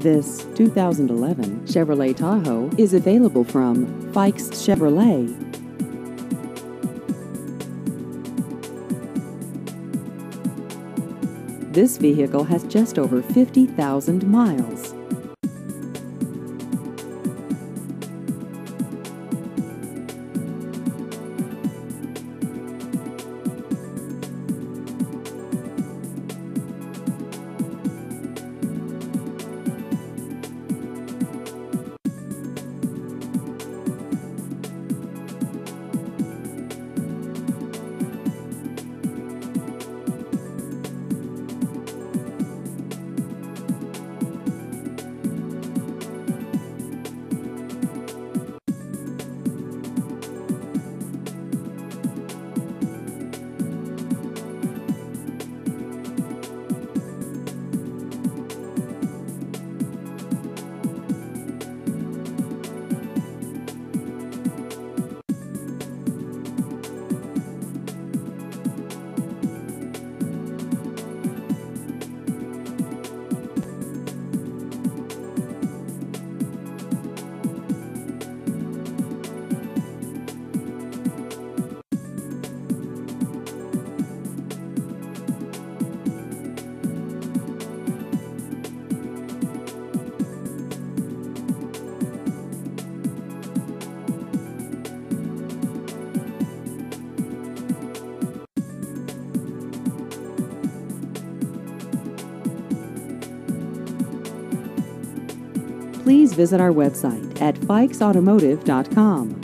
This 2011 Chevrolet Tahoe is available from Fikes Chevrolet. This vehicle has just over 50,000 miles. Please visit our website at fikesautomotive.com.